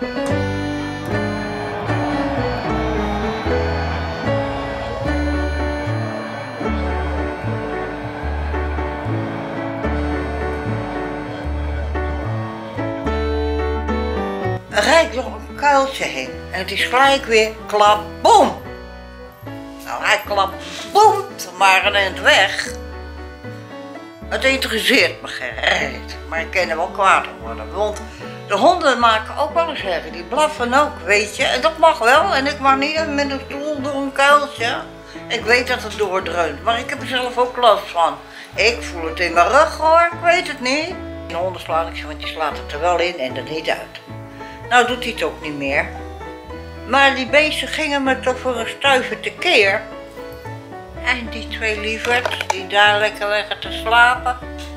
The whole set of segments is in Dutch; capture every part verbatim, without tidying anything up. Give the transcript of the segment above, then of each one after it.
Rijdt door een kuiltje heen en het is gelijk weer klap, boom. Nou, hij klapt, boom, maar een eind weg. Het interesseert me gereed, maar ik kan er wel kwaad om worden, want de honden maken ook wel eens herrie, die blaffen ook, weet je. En dat mag wel, en ik mag niet met een stoel door een kuiltje. Ik weet dat het doordreunt, maar ik heb er zelf ook last van. Ik voel het in mijn rug hoor, ik weet het niet. De honden slaan ik ze, want je slaat het er wel in en er niet uit. Nou doet hij het ook niet meer. Maar die beesten gingen me toch voor een stuiver tekeer. En die twee lieverds die daar lekker liggen te slapen.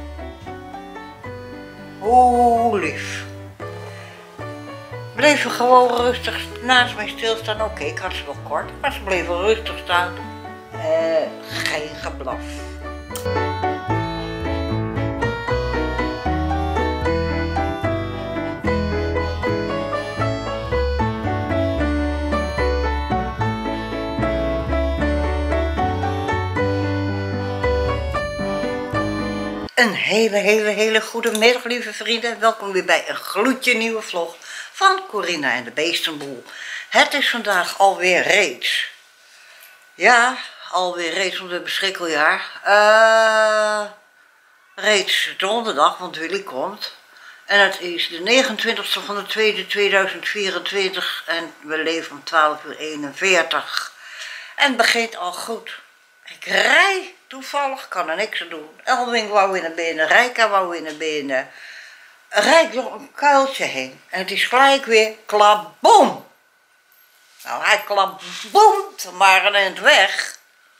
Hoe lief. Bleven gewoon rustig naast mij stilstaan. Oké, okay, ik had ze wel kort, maar ze bleven rustig staan. Uh, geen geblaf. Een hele, hele, hele goede middag, lieve vrienden. Welkom weer bij een gloedje nieuwe vlog van Corina en de Beestenboel. Het is vandaag alweer reeds. Ja, alweer reeds om het beschikkeljaar. Uh, reeds donderdag, want Willy komt. En het is de negenentwintigste van de tweede tweeduizend vierentwintig en we leven om twaalf uur eenenveertig. En het begint al goed. Ik rij toevallig, kan er niks aan doen. Elwing wou weer naar binnen, Rijka wou weer naar binnen. Rijd door een kuiltje heen en het is gelijk weer klap, boom. Nou, hij klapt, boom, maar een eind weg.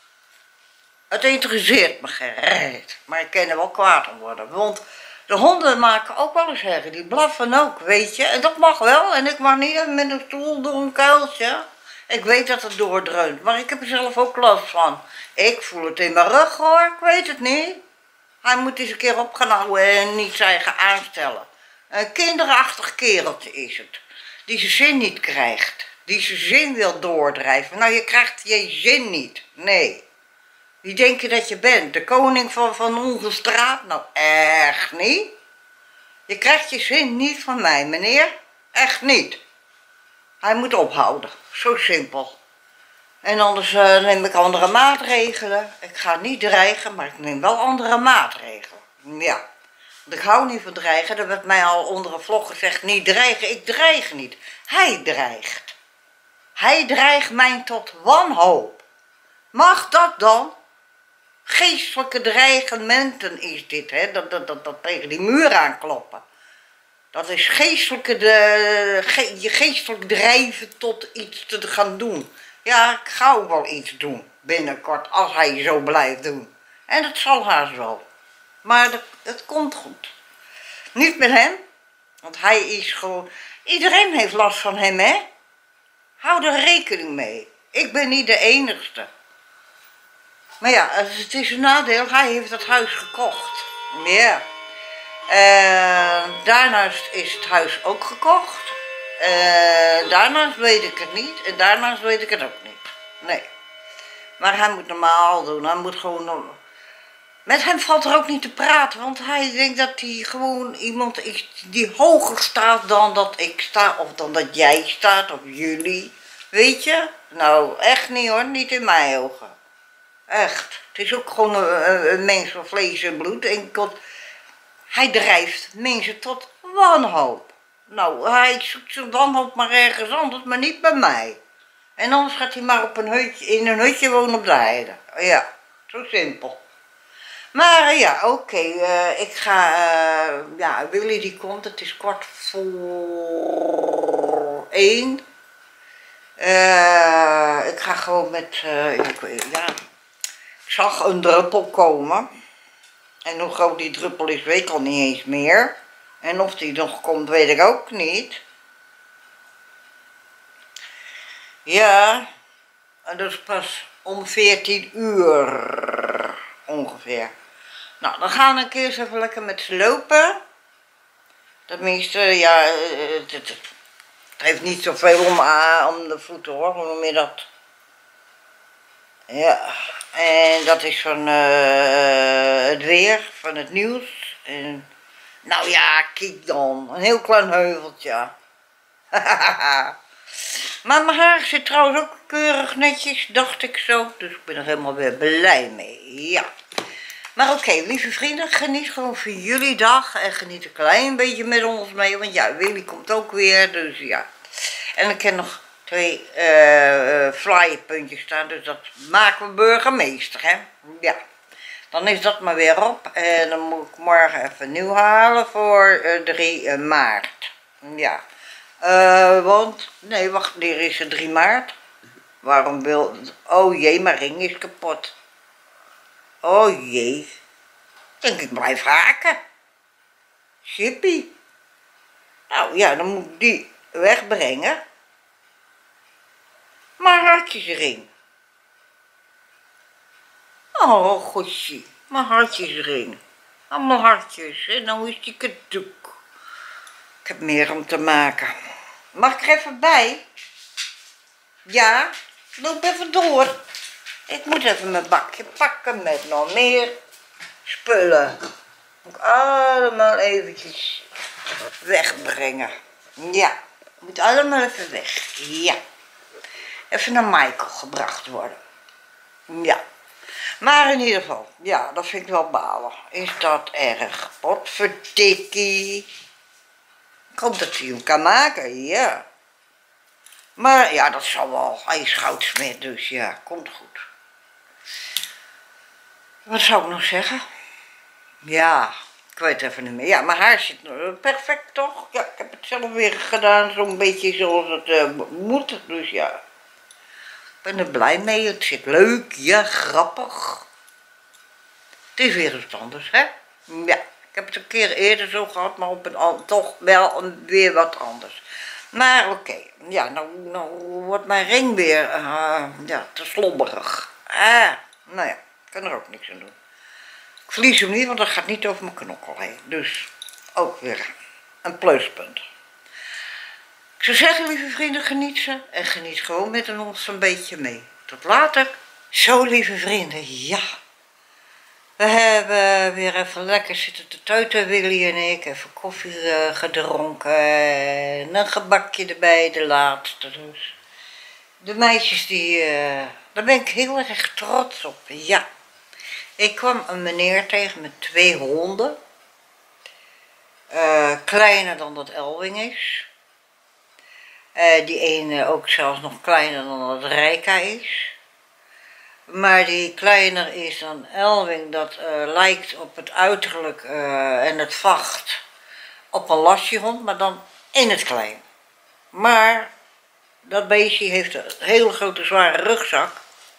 Het interesseert me gereed, maar ik kan er wel kwaad om worden, want de honden maken ook wel eens herrie, die blaffen ook, weet je. En dat mag wel, en ik mag niet met een stoel door een kuiltje. Ik weet dat het doordreunt, maar ik heb er zelf ook last van. Ik voel het in mijn rug hoor, ik weet het niet. Hij moet eens een keer op gaan houden en niet zijn eigen aanstellen. Een kinderachtig kereltje is het. Die zijn zin niet krijgt. Die zijn zin wil doordrijven. Nou, je krijgt je zin niet. Nee. Wie denk je dat je bent? De koning van, van onze straat? Nou, echt niet. Je krijgt je zin niet van mij, meneer. Echt niet. Hij moet ophouden. Zo simpel. En anders uh, neem ik andere maatregelen. Ik ga niet dreigen, maar ik neem wel andere maatregelen. Ja. Want ik hou niet van dreigen. Er werd mij al onder een vlog gezegd, niet dreigen. Ik dreig niet. Hij dreigt. Hij dreigt mij tot wanhoop. Mag dat dan? Geestelijke dreigementen is dit, hè? Dat, dat, dat, dat tegen die muur aankloppen. Dat is geestelijke, de, ge, je geestelijk drijven tot iets te gaan doen. Ja, ik ga ook wel iets doen binnenkort als hij zo blijft doen. En dat zal haast wel. Maar dat, het komt goed. Niet met hem, want hij is gewoon... Iedereen heeft last van hem, hè? Hou er rekening mee. Ik ben niet de enigste. Maar ja, het is een nadeel. Hij heeft het huis gekocht. Ja. Uh, daarnaast is het huis ook gekocht. Uh, daarnaast weet ik het niet. En daarnaast weet ik het ook niet. Nee. Maar hij moet normaal doen. Hij moet gewoon... Met hem valt er ook niet te praten. Want hij denkt dat hij gewoon iemand is die hoger staat dan dat ik sta. Of dan dat jij staat. Of jullie. Weet je? Nou, echt niet hoor. Niet in mijn ogen. Echt. Het is ook gewoon een, een mens van vlees en bloed. En God, hij drijft mensen tot wanhoop. Nou, hij zoekt zijn wanhoop maar ergens anders, maar niet bij mij. En anders gaat hij maar op een hutje, in een hutje wonen op de heide. Ja, zo simpel. Maar uh, ja, oké, okay, uh, ik ga, uh, ja, Willy die komt, het is kwart voor één. Uh, ik ga gewoon met, uh, ik, ja, ik zag een druppel komen. En hoe groot die druppel is, weet ik al niet eens meer. En of die nog komt, weet ik ook niet. Ja, en dat is pas om veertien uur ongeveer. Nou, dan gaan we een keer eens even lekker met ze lopen. Tenminste, ja, het, het, Het heeft niet zoveel om, uh, om de voeten hoor, hoe noem je dat? Ja, en dat is van uh, het weer, van het nieuws. En, nou ja, kijk dan, een heel klein heuveltje. Maar mijn haar zit trouwens ook keurig netjes, dacht ik zo. Dus ik ben er helemaal weer blij mee, ja. Maar oké, okay, lieve vrienden, geniet gewoon van jullie dag. En geniet een klein beetje met ons mee. Want ja, Willy komt ook weer, dus ja. En ik heb nog twee uh, flyerpuntjes staan, dus dat maken we burgemeester, hè. Ja. Dan is dat maar weer op. En dan moet ik morgen even nieuw halen voor uh, drie maart. Ja. Uh, want, nee, wacht, hier is het drie maart. Waarom wil... Oh jee, mijn ring is kapot. Oh jee. Ik denk ik blijf haken. Chippie. Nou ja, dan moet ik die wegbrengen. Maar hartjesring. Oh goedje, mijn hartjesring. Allemaal hartjes. En nou is die kadoek. Ik heb meer om te maken. Mag ik er even bij? Ja, loop even door. Ik moet even mijn bakje pakken met nog meer spullen. Moet ik allemaal eventjes wegbrengen. Ja, moet allemaal even weg. Ja. Even naar Michael gebracht worden. Ja. Maar in ieder geval, ja, dat vind ik wel balen. Is dat erg? Potverdikkie. Ik hoop dat hij hem kan maken, ja. Maar ja, dat zal wel. Hij is goudsmid, dus ja, komt goed. Wat zou ik nog zeggen? Ja, ik weet even niet meer. Ja, mijn haar zit perfect toch? Ja, ik heb het zelf weer gedaan, zo'n beetje zoals het uh, moet. Dus ja, ik ben er blij mee. Het zit leuk, ja, grappig. Het is weer iets anders, hè? Ja, ik heb het een keer eerder zo gehad, maar op een, toch wel een, weer wat anders. Maar oké, okay. Ja, nou, nou wordt mijn ring weer uh, ja, te slobberig. Ah, nou ja, ik kan er ook niks aan doen. Ik verlies hem niet, want dat gaat niet over mijn knokkel heen. Dus ook weer een pluspunt. Ik zou zeggen, lieve vrienden, geniet ze. En geniet gewoon met ons een beetje mee. Tot later. Zo, lieve vrienden, ja. We hebben weer even lekker zitten te tuiten, Willy en ik. Even koffie uh, gedronken. En een gebakje erbij, de laatste dus. De meisjes, die, uh, daar ben ik heel erg trots op, ja. Ik kwam een meneer tegen met twee honden. Uh, kleiner dan dat Elwing is. Uh, die ene ook zelfs nog kleiner dan dat Rijka is. Maar die kleiner is dan Elwing, dat uh, lijkt op het uiterlijk uh, en het vacht op een lasjehond, maar dan in het klein. Maar dat beestje heeft een hele grote zware rugzak.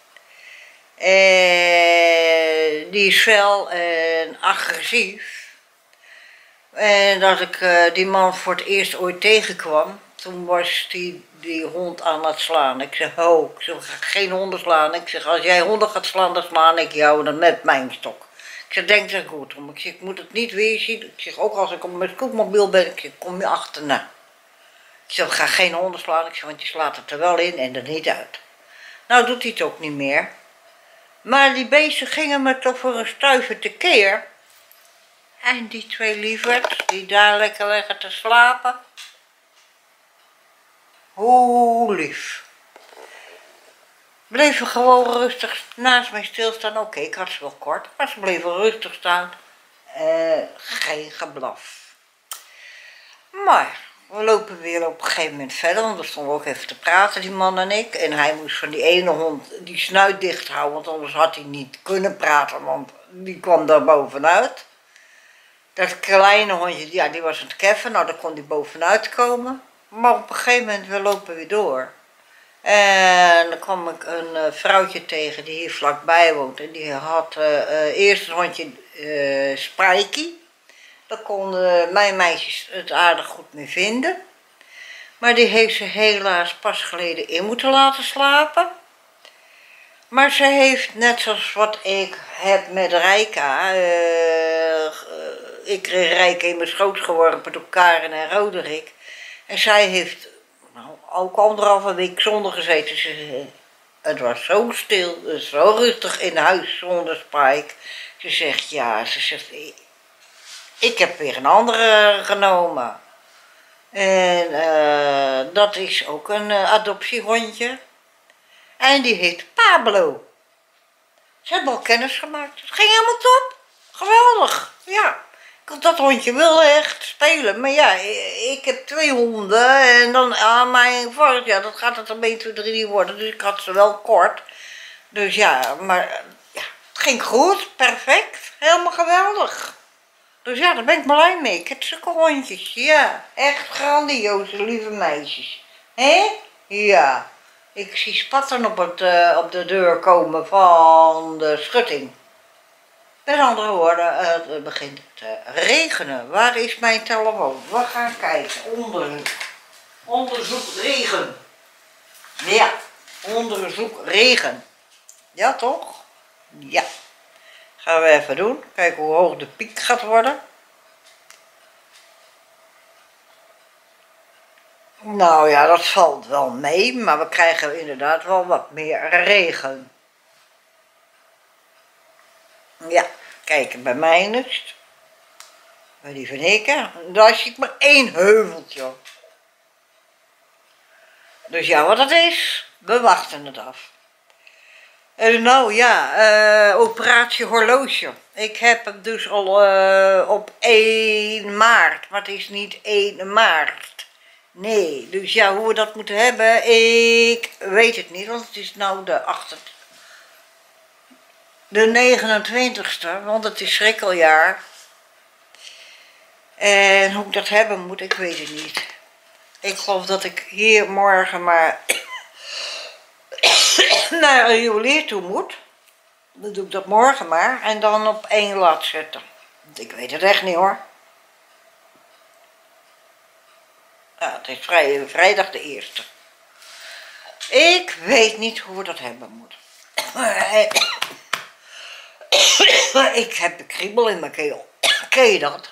En die is fel en agressief. En dat ik uh, die man voor het eerst ooit tegenkwam, toen was die, die hond aan het slaan. Ik zeg, ho, ik zeg, ik ga geen honden slaan. Ik zeg, als jij honden gaat slaan, dan slaan ik jou dan met mijn stok. Ik zeg, denk er goed om. Ik zeg, ik moet het niet weer zien. Ik zeg, ook als ik op mijn scootmobiel ben, ik zeg, kom je achterna. Ik zeg, ik ga geen honden slaan. Ik zeg, want je slaat het er wel in en er niet uit. Nou doet hij het ook niet meer. Maar die beesten gingen me toch voor een stuiver tekeer. En die twee lieverds, die daar lekker liggen te slapen. Hoe lief. Bleven gewoon rustig naast mij stilstaan. Oké, okay, ik had ze wel kort, maar ze bleven rustig staan. Uh, geen geblaf. Maar we lopen weer op een gegeven moment verder, want we stonden ook even te praten, die man en ik. En hij moest van die ene hond die snuit dicht houden, want anders had hij niet kunnen praten, want die kwam daar bovenuit. Dat kleine hondje, ja, die was aan het keffen, nou daar kon die bovenuit komen. Maar op een gegeven moment, we lopen weer door. En dan kwam ik een uh, vrouwtje tegen die hier vlakbij woont. En die had uh, uh, eerst een hondje uh, Spijkie. Daar konden mijn meisjes het aardig goed mee vinden. Maar die heeft ze helaas pas geleden in moeten laten slapen. Maar ze heeft, net zoals wat ik heb met Rijka, uh, uh, ik kreeg Rijka in mijn schoot geworpen door Karen en Roderick. En zij heeft ook anderhalve week zonder gezeten. Ze zei, het was zo stil, zo rustig in huis zonder Spike. Ze zegt, ja, ze zegt, ik heb weer een andere genomen. En uh, dat is ook een uh, adoptiehondje. En die heet Pablo. Ze hebben al kennis gemaakt. Het ging helemaal top. Geweldig, ja. Dat hondje wil echt spelen. Maar ja, ik heb twee honden. En dan aan mijn vorst, ja, dat gaat het een beetje drie worden. Dus ik had ze wel kort. Dus ja, maar ja, het ging goed. Perfect. Helemaal geweldig. Dus ja, daar ben ik blij mee. Ik heb zulke hondjes. Ja, echt grandioze, lieve meisjes. Hé? Ja. Ik zie spatten op, het, uh, op de deur komen van de schutting. Met andere woorden, uh, het begint te regenen. Waar is mijn telefoon? We gaan kijken. Onderzoek. Onderzoek regen. Ja, onderzoek regen. Ja, toch? Ja. Gaan we even doen. Kijken hoe hoog de piek gaat worden. Nou ja, dat valt wel mee, maar we krijgen inderdaad wel wat meer regen. Ja, kijk, bij mij is bij die van ik, daar zie ik maar één heuveltje. Dus ja, wat dat is, we wachten het af. En nou ja, uh, operatie horloge. Ik heb hem dus al uh, op één maart, maar het is niet één maart. Nee, dus ja, hoe we dat moeten hebben, ik weet het niet, want het is nou de achter, de negenentwintigste, want het is schrikkeljaar. En hoe ik dat hebben moet, ik weet het niet. Ik geloof dat ik hier morgen maar naar een juwelier toe moet. Dan doe ik dat morgen maar en dan op één laat zetten. Want ik weet het echt niet hoor. Ja, het is vrij, vrijdag de eerste. Ik weet niet hoe we dat hebben moeten. Ik heb een kriebel in mijn keel. Ken je dat?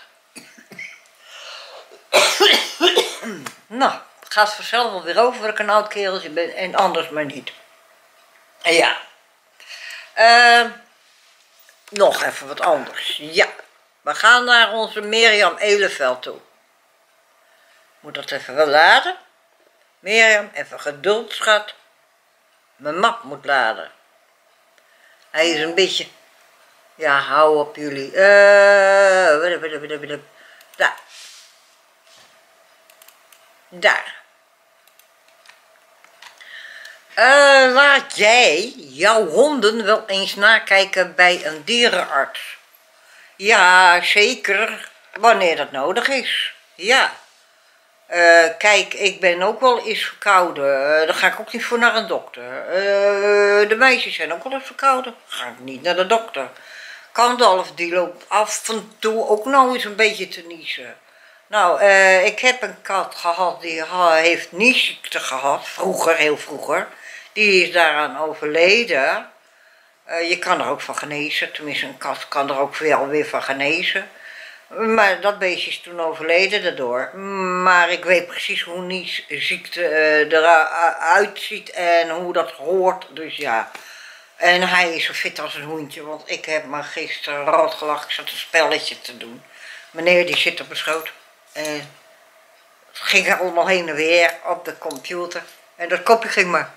Nou, het gaat vanzelf wel weer over dat ik een oud kereltje ben en anders maar niet. Ja. Uh, nog even wat anders. Ja. We gaan naar onze Mirjam Eleveld toe. Moet dat even wel laden. Mirjam, even geduld, schat. Mijn map moet laden. Hij is een beetje... Ja, hou op jullie. Uh, daar. Daar. Uh, laat jij jouw honden wel eens nakijken bij een dierenarts? Ja, zeker. Wanneer dat nodig is. Ja. Uh, kijk, ik ben ook wel eens verkouden. Uh, dan ga ik ook niet voor naar een dokter. Uh, de meisjes zijn ook wel eens verkouden. Ga ik niet naar de dokter. Kandalf die loopt af en toe ook nog eens een beetje te niezen. Nou, uh, ik heb een kat gehad die ha, heeft niesziekte gehad. Vroeger, heel vroeger. Die is daaraan overleden. Uh, je kan er ook van genezen. Tenminste, een kat kan er ook wel weer van genezen. Maar dat beestje is toen overleden daardoor. Maar ik weet precies hoe niesziekte uh, eruit ziet en hoe dat hoort. Dus ja. En hij is zo fit als een hoentje. Want ik heb me gisteren rot gelachen. Ik zat een spelletje te doen. Meneer die zit op mijn schoot. En het ging allemaal heen en weer op de computer. En dat kopje ging maar.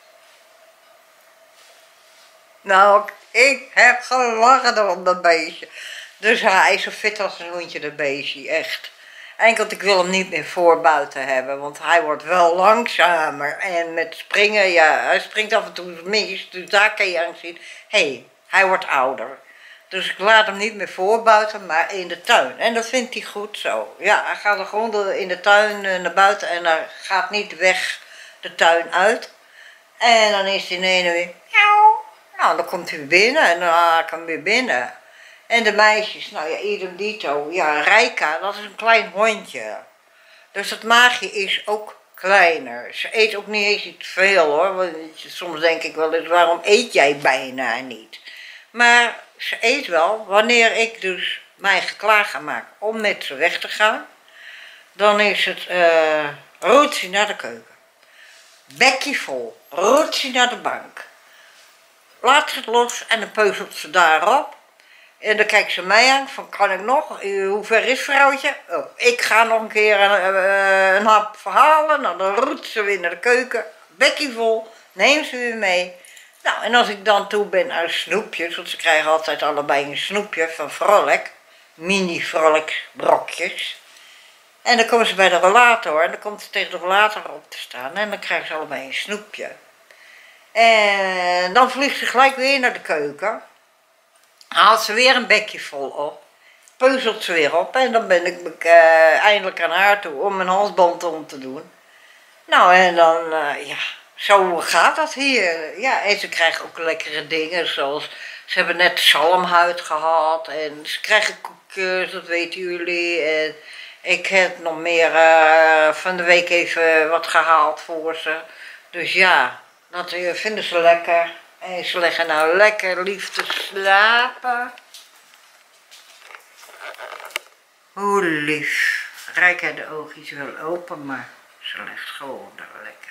Nou, ik heb gelachen om dat beestje. Dus hij is zo fit als een hoentje, dat beestje, echt. Enkel, ik wil hem niet meer voor buiten hebben, want hij wordt wel langzamer. En met springen, ja, hij springt af en toe mis, dus daar kan je aan zien. Hé, hey, hij wordt ouder. Dus ik laat hem niet meer voor buiten, maar in de tuin. En dat vindt hij goed zo. Ja, hij gaat er gewoon in de tuin naar buiten en hij gaat niet weg de tuin uit. En dan is hij ineens weer, nou, dan komt hij weer binnen en dan haal ik hem weer binnen. En de meisjes, nou ja, idem dito. Ja, Rijka, dat is een klein hondje. Dus het maagje is ook kleiner. Ze eet ook niet eens iets veel hoor. Want soms denk ik wel eens, waarom eet jij bijna niet? Maar ze eet wel. Wanneer ik dus mij klaar ga maken om met ze weg te gaan, dan is het uh, roet naar de keuken. Bekje vol. Roet ze naar de bank. Laat ze het los en dan peuzelt ze daarop. En dan kijkt ze mij aan, van kan ik nog? Hoe ver is vrouwtje? Oh, ik ga nog een keer een, een hap verhalen. Nou, dan roet ze weer naar de keuken. Bekje vol, neem ze weer mee. Nou, en als ik dan toe ben aan snoepjes, want ze krijgen altijd allebei een snoepje van Vrolijk. Mini Vrolijk brokjes. En dan komen ze bij de rollator en dan komt ze tegen de rollator op te staan. En dan krijgen ze allebei een snoepje. En dan vliegt ze gelijk weer naar de keuken. Haalt ze weer een bekje vol op. Peuzelt ze weer op. En dan ben ik uh, eindelijk aan haar toe om mijn halsband om te doen. Nou en dan, uh, ja, zo gaat dat hier. Ja, en ze krijgen ook lekkere dingen zoals... Ze hebben net zalmhuid gehad en ze krijgen koekjes, dat weten jullie. En ik heb nog meer uh, van de week even wat gehaald voor ze. Dus ja, dat uh, vinden ze lekker. En ze leggen nou lekker lief te slapen. Hoe lief. Rijk haar de oogjes wel open, maar ze legt gewoon daar lekker.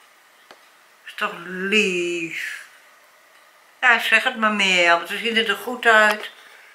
Is toch lief. Ja, zeg het maar meer, want ze zien er goed uit.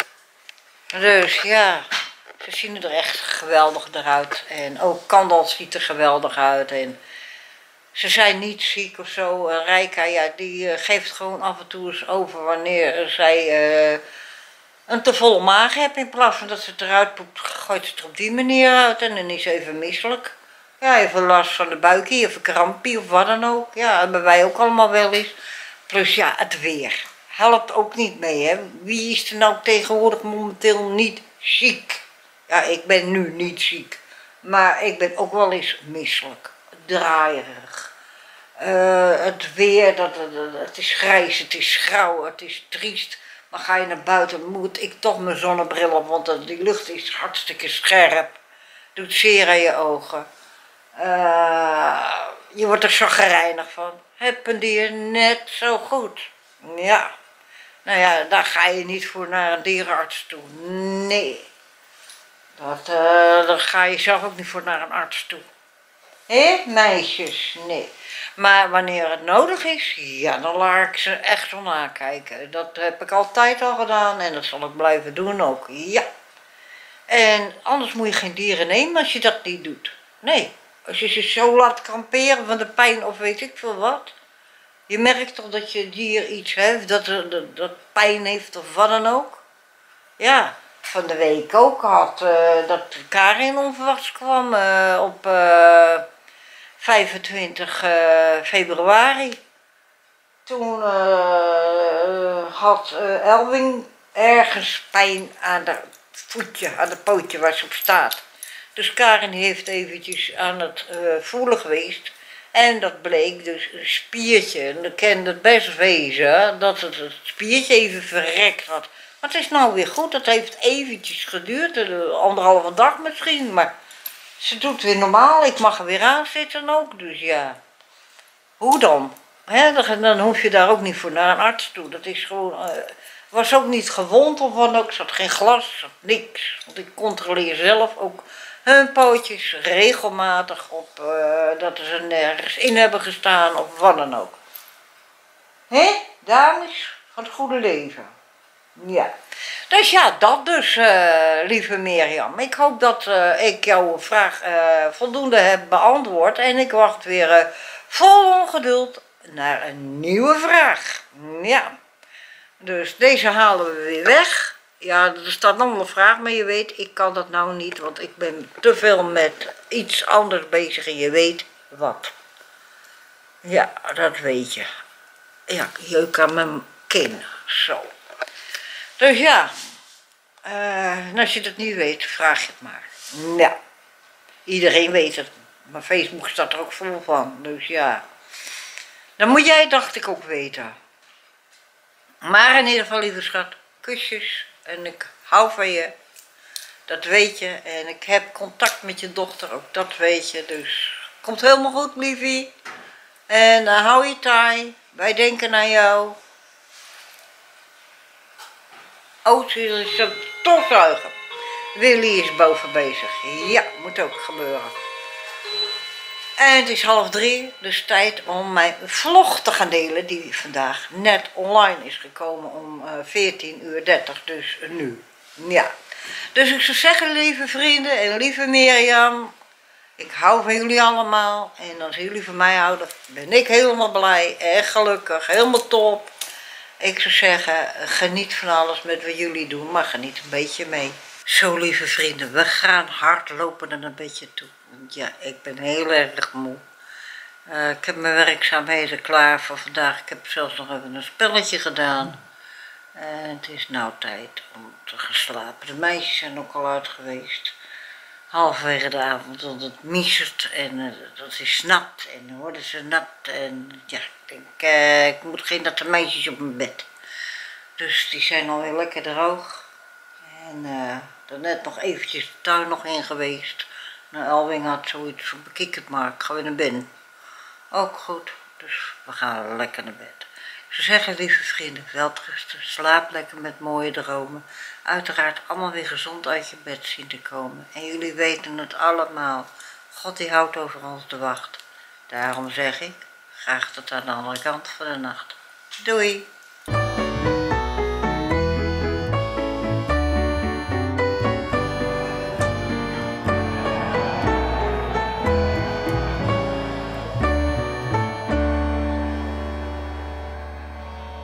Dus ja, ze zien er echt geweldig eruit. En ook Kandel ziet er geweldig uit. En ze zijn niet ziek of zo. En Rijka, ja, die uh, geeft gewoon af en toe eens over wanneer zij uh, een te volle maag heeft. In plaats van dat ze het eruit poept, gooit ze het er op die manier uit. En dan is ze even misselijk. Ja, even last van de buikje of een krampje of wat dan ook. Ja, dat hebben wij ook allemaal wel eens. Plus ja, het weer helpt ook niet mee, hè. Wie is er nou tegenwoordig momenteel niet ziek? Ja, ik ben nu niet ziek. Maar ik ben ook wel eens misselijk. Draaierig. Uh, het weer, dat, dat, dat, het is grijs, het is grauw, het is triest. Maar ga je naar buiten, moet ik toch mijn zonnebril op, want die lucht is hartstikke scherp. Doet zeer aan je ogen. Uh, je wordt er chagrijnig van. Het dier net zo goed. Ja. Nou ja, daar ga je niet voor naar een dierenarts toe. Nee. Dat, uh, daar ga je zelf ook niet voor naar een arts toe. Hé, meisjes? Nee. Maar wanneer het nodig is, ja, dan laat ik ze echt wel nakijken. Dat heb ik altijd al gedaan en dat zal ik blijven doen ook. Ja. En anders moet je geen dieren nemen als je dat niet doet. Nee. Als je ze zo laat kamperen van de pijn of weet ik veel wat. Je merkt toch dat je dier iets heeft, dat, dat, dat pijn heeft of wat dan ook. Ja, van de week ook had uh, dat Karin onverwachts kwam uh, op uh, vijfentwintig februari. Toen uh, had uh, Elwing ergens pijn aan het voetje, aan het pootje waar ze op staat. Dus Karin heeft eventjes aan het uh, voelen geweest. En dat bleek dus een spiertje. En dan kan het best wezen dat het, het spiertje even verrekt had. Maar het is nou weer goed. Dat heeft eventjes geduurd. Een anderhalve dag misschien. Maar ze doet weer normaal. Ik mag er weer aan zitten ook. Dus ja. Hoe dan? He, dan, dan hoef je daar ook niet voor naar een arts toe. Dat is gewoon... Uh, was ook niet gewond of wat ook. Er zat geen glas. Zat niks. Want ik controleer zelf ook... hun pootjes regelmatig op uh, dat ze nergens in hebben gestaan of wat dan ook. Hé, dames van het goede leven. Ja. Dus ja, dat dus, uh, lieve Mirjam. Ik hoop dat uh, ik jouw vraag uh, voldoende heb beantwoord. En ik wacht weer uh, vol ongeduld naar een nieuwe vraag. Ja. Dus deze halen we weer weg. Ja, er staat nog wel een vraag, maar je weet, ik kan dat nou niet, want ik ben te veel met iets anders bezig en je weet wat. Ja, dat weet je. Ja, jeuk aan mijn kin, zo. Dus ja, uh, en als je dat niet weet, vraag je het maar. Ja, iedereen weet het, maar Facebook staat er ook vol van, dus ja. Dan moet jij, dacht ik, ook weten. Maar in ieder geval, lieve schat, kusjes. En ik hou van je, dat weet je. En ik heb contact met je dochter, ook dat weet je. Dus komt helemaal goed, liefie. En uh, hou je taai. Wij denken aan jou. Oh, ze is een stofzuiger. Willy is boven bezig. Ja, moet ook gebeuren. En het is half drie, dus tijd om mijn vlog te gaan delen, die vandaag net online is gekomen om uh, veertien uur dertig, dus nu. Ja. Dus ik zou zeggen, lieve vrienden en lieve Mirjam, ik hou van jullie allemaal. En als jullie van mij houden, ben ik helemaal blij en gelukkig, helemaal top. Ik zou zeggen, geniet van alles met wat jullie doen, maar geniet een beetje mee. Zo, lieve vrienden, we gaan hardlopen er een beetje toe. Ja, ik ben heel erg moe. Uh, ik heb mijn werkzaamheden klaar voor vandaag. Ik heb zelfs nog even een spelletje gedaan. En het is nou tijd om te gaan slapen. De meisjes zijn ook al uit geweest. Halverwege de avond, want het miezert en uh, dat is nat. En dan worden ze nat. En ja, ik denk, uh, ik moet geen natte meisjes op mijn bed. Dus die zijn alweer lekker droog. En uh, daarnet nog eventjes de tuin nog in geweest. Nou, Elwing had zoiets van, bekijk het maar, ik ga weer naar binnen. Ook goed, dus we gaan lekker naar bed. Ik zou zeggen, lieve vrienden, welterusten, slaap lekker met mooie dromen. Uiteraard allemaal weer gezond uit je bed zien te komen. En jullie weten het allemaal, God die houdt over ons de wacht. Daarom zeg ik, graag tot aan de andere kant van de nacht. Doei!